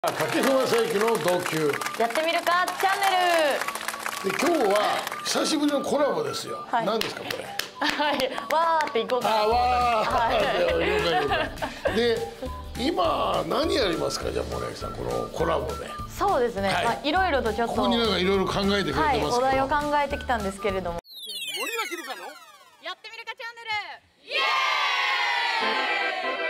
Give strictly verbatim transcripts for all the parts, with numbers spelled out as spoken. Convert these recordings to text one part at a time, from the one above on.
掛布正幸の同級やってみるかチャンネル。 で今日は久しぶりのコラボですよ。 はい、 何ですかこれ。 はい、わーっていこうかな。 あ、わー。 はい、 で今何やりますか、じゃあ森脇さん、このコラボで。 そうですね。はい、まあいろいろとちょっとここになんかいろいろ考えてくれてますけど、はい、 お題を考えてきたんですけれども。 森脇ルカのやってみるかチャンネル。イエーイ。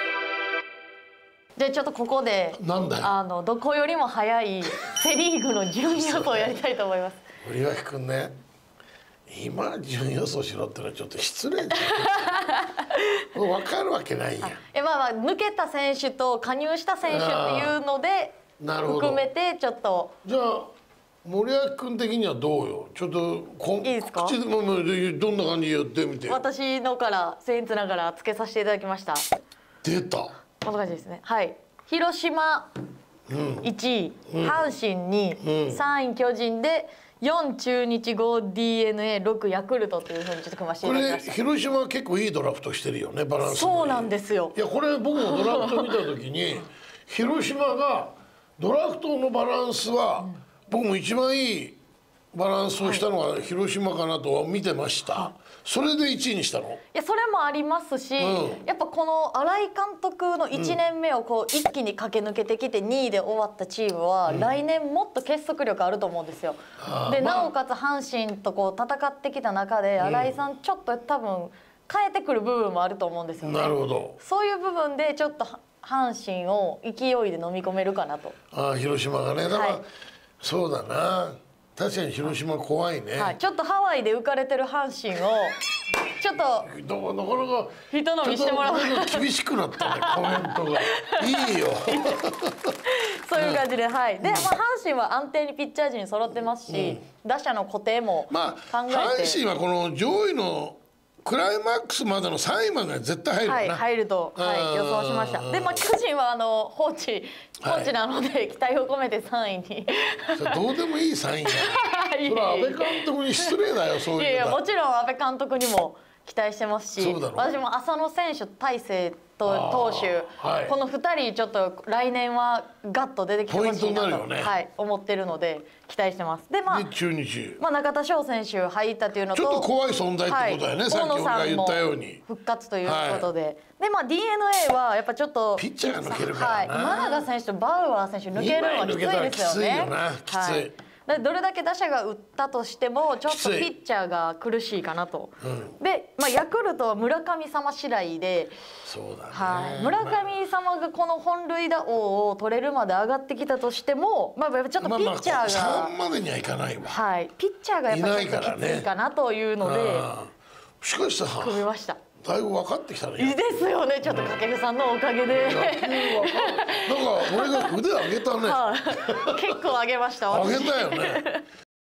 でちょっとここでなんだよ、 あのどこよりも早いセリーグの順位予想をやりたいと思います。 森脇君ね、今順位予想しろってのはちょっと失礼じゃん。もう分かるわけないやん。 えまあまあ抜けた選手と加入した選手っていうので含めてちょっと。 じゃあ森脇君的にはどうよ。ちょっとこいいですか。 口でもどんな感じで言ってみて。 私のから僭越ながらつけさせていただきました。 出た。 こんな感じですね。はい。広島いちい、うん、阪神にい、うん、さんい巨人でよん中日ご ディーエヌエー ろくヤクルトというふうにちょっと組ませていただきました。 これ広島は結構いいドラフトしてるよね、バランス。 そうなんですよ。 いやこれ僕もドラフト見た時に広島がドラフトのバランスは、うん、僕も一番いいバランスをしたのは広島かなとは見てました。はい、それでいちいにしたの？いやそれもありますし、うん、やっぱこの新井監督のいちねんめをこう一気に駆け抜けてきてにいで終わったチームは、うん、来年もっと結束力あると思うんですよ。で、まあ、なおかつ阪神とこう戦ってきた中で、うん、新井さんちょっと多分変えてくる部分もあると思うんですよね。 なるほど。 そういう部分でちょっと阪神を勢いで飲み込めるかなと。 ああ広島がね、だから、はい、そうだな。確かに広島怖いね。 はい、ちょっとハワイで浮かれてる阪神をちょっとなかなか人飲みしてもらう。 厳しくなったねコメントが。いいよ。 そういう感じで、はい。で、まあ阪神は安定にピッチャー陣揃ってますし、うん、打者の固定も考えて。 まあ阪神はこの上位のクライマックスまでのさんいまでは絶対入るかな。 はい、入ると、はい、予想しました。で、まあ巨人はあの放置放置なので、はい、期待を込めてさんいに。 それどうでもいいさんいや。それは安倍監督に失礼だよ、そういうの。 いやいや、もちろん安倍監督にも期待してますし、私も浅野選手、大勢と投手、はい、このふたりちょっと来年はガッと出てきてほしいなと、ね、はい、思ってるので期待してます。でまあ中日、 まあ中田翔選手入ったというのと、 ちょっと怖い存在ってことだよね。はい、さっき俺が言ったように復活ということで、はい、でまあ ディーエヌエー はやっぱちょっとピッチャーが抜けるからな。 はい、今永選手とバウアー選手抜けるのはきついですよね。 きつい。 どれだけ打者が打ったとしてもちょっとピッチャーが苦しいかなと。うん、で、まあ、ヤクルトは村神様次第で、 そうだね、 はい、村神様がこの本塁打王を取れるまで上がってきたとしても、まあ、やっぱちょっとピッチャーが、まあ、 さんまでにはいかないわ。 はい、ピッチャーがやっぱりちょっときついかなというので、 しかしさ、 組みました。 だいぶ分かってきたね。 いいですよね。ちょっと掛布さんのおかげで。なんか俺が腕上げたね。 結構上げました。 上げたよね。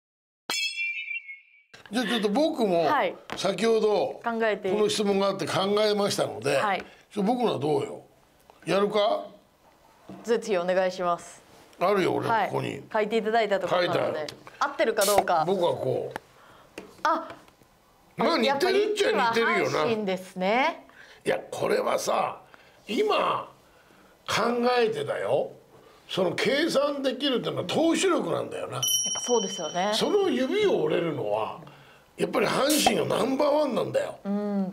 じゃあちょっと僕も先ほどこの質問があって考えましたので、はい、僕のはどうよ。やるか？ ぜひお願いします。 あるよ俺ここに、 はい、書いていただいたところなので合ってるかどうか。 僕はこう。 あ。 まあ似てるっちゃ似てるよな。 ですね。 いやこれはさ今考えてだよ。その計算できるっていうのは投手力なんだよな。やっぱそうですよね。 その指を折れるのはやっぱり阪神がナンバーワンなんだよ。 うん、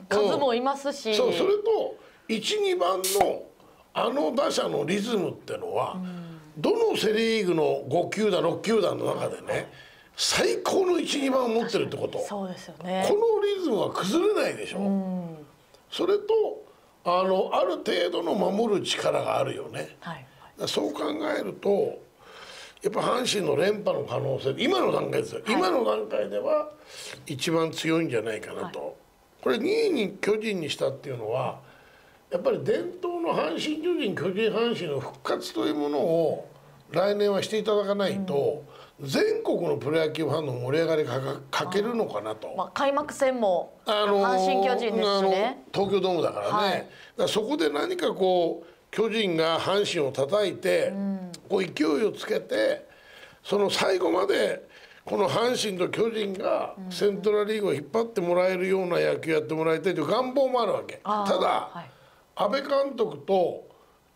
数もいますし。 そう、それといち、にばんのあの打者のリズムってのは、うん、どのセ・リーグのご球団ろく球団の中でね。最高のいち、にばんを持ってるってこと。 そうですよね。 このリズムは崩れないでしょ。うん、それとあのある程度の守る力があるよね。はい、そう考えるとやっぱ阪神の連覇の可能性、今の段階ですよ。はい、今の段階では一番強いんじゃないかなと。はい、これにいに巨人にしたっていうのはやっぱり伝統の阪神巨人巨人阪神の復活というものを来年はしていただかないと。うん、全国のプロ野球ファンの盛り上がりがかけるのかなと。 まあ、開幕戦も阪神巨人ですしね。 東京ドームだからね。はい、だからそこで何かこう巨人が阪神を叩いて、うん、こう勢いをつけてその最後までこの阪神と巨人がセントラリーグを引っ張ってもらえるような野球やってもらいたいという願望もあるわけ。ただ、はい、安倍監督と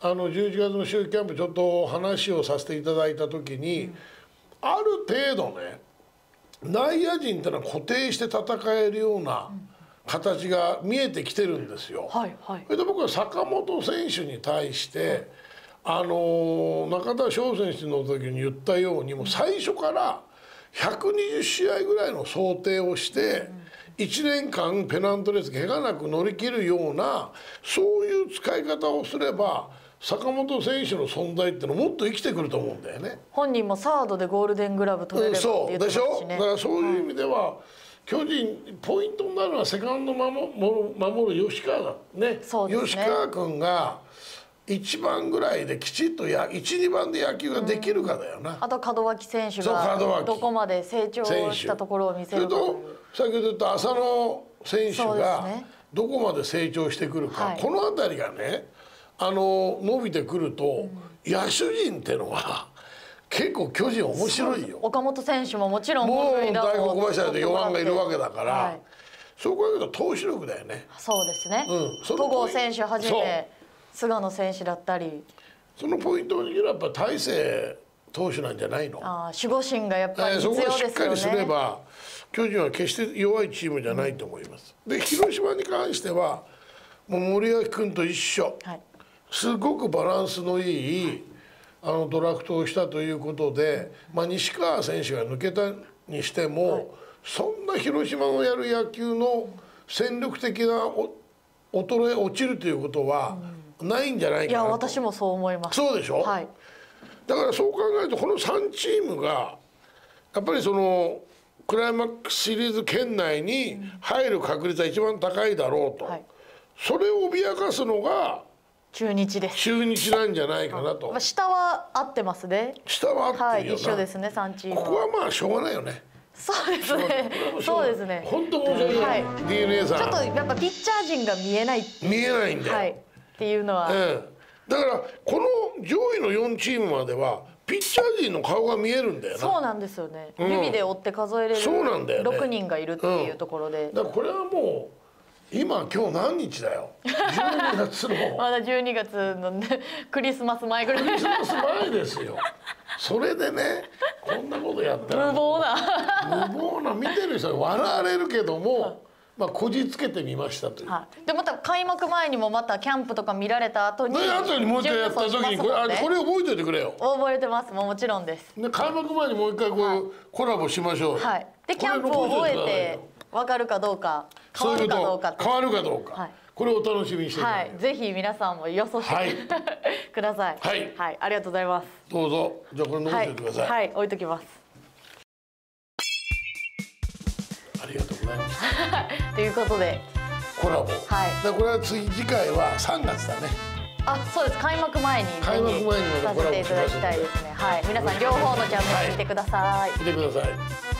あのじゅういちがつの秋季キャンプちょっと話をさせていただいた時に、うん、ある程度ね内野陣ってのは固定して戦えるような形が見えてきてるんですよ。はいはい、それで僕は坂本選手に対して、あの中田翔選手の時に言ったようにもう最初からひゃくにじゅうしあいぐらいの想定をして。いちねんかんペナントレース怪我なく乗り切るようなそういう使い方をすれば坂本選手の存在ってのもっと生きてくると思うんだよね。 本人もサードでゴールデングラブ取れればって言ってますしね。 そうでしょ。だからそういう意味では、はい、巨人ポイントになるのはセカンド守守る吉川だね。そうですね。吉川君がいちばんぐらいできちっとやいち、にばんで野球ができるかだよな。 あと門脇選手がどこまで成長したところを見せるかという。 先ほど言った浅野選手がどこまで成長してくるか、ね、この辺りがねあの伸びてくると、うん、野手陣ってのは結構巨人面白いよ。 岡本選手ももちろんもう大黒柱でよばんがいるわけだから、はい、そう考えると投手力だよね。 そうですね、うん、戸郷選手はじめ菅野選手だったりそのポイントを握るやっぱ大勢投手なんじゃないの。 あ守護神がやっぱり必要ですよね。 そこがしっかりすれば巨人は決して弱いチームじゃないと思います。で広島に関してはもう森脇君と一緒、はい、すごくバランスのいいあのドラフトをしたということで、まあ、西川選手が抜けたにしても、はい、そんな広島のやる野球の戦力的な衰え落ちるということはないんじゃないかなと。 いや私もそう思います。 そうでしょ、はい、だからそう考えるとこのさんチームがやっぱりそのクライマックスシリーズ圏内に入る確率は一番高いだろうと、はい、それを脅かすのが中日です。 中日なんじゃないかなと。 下は合ってますね。 下は合ってるよな、はい、 一緒ですねさんチームは。 ここはまあしょうがないよね。 そうですね。そうですね。 本当申し訳ない、はい、ディーエヌエー さんちょっとやっぱピッチャー陣が見えない見えないんだよ、 はい、っていうのは、 うん、だからこの上位のよんチームまではピッチャー陣の顔が見えるんだよな。 そうなんですよね、うん、指で追って数えれるろくにんがいるっていうところで、 うん、だからこれはもう今今日何日だよじゅうにがつのまだじゅうにがつの、ね、クリスマス前ぐらい。 クリスマス前ですよ。それでねこんなことやったら無謀な無謀な見てる人は笑われるけども、まあこじつけてみましたという、はい、でまた開幕前にもまたキャンプとか見られた後に後にもう一回やった時にこれ、あこれ覚えておいてくれよ。 覚えてます。もうもちろんです。 で開幕前にもう一回こう、はい、コラボしましょう。 はい、でキャンプを終えて分かるかどうか変わるかどうか変わるかどうか、はい、これをお楽しみにしてください。 はい、ぜひ皆さんも予想して、はい、ください。はい、はい、ありがとうございます。 どうぞ。じゃあこれ残しておいてください。 はい、はい、置いときます。 ありがとうございます。 ということでコラボ。はい。でこれは次次回はさんがつだね。 あ、そうです。開幕前に開幕前にさせていただきたいですね。はい。皆さん両方のチャンネル見てください。 見てください。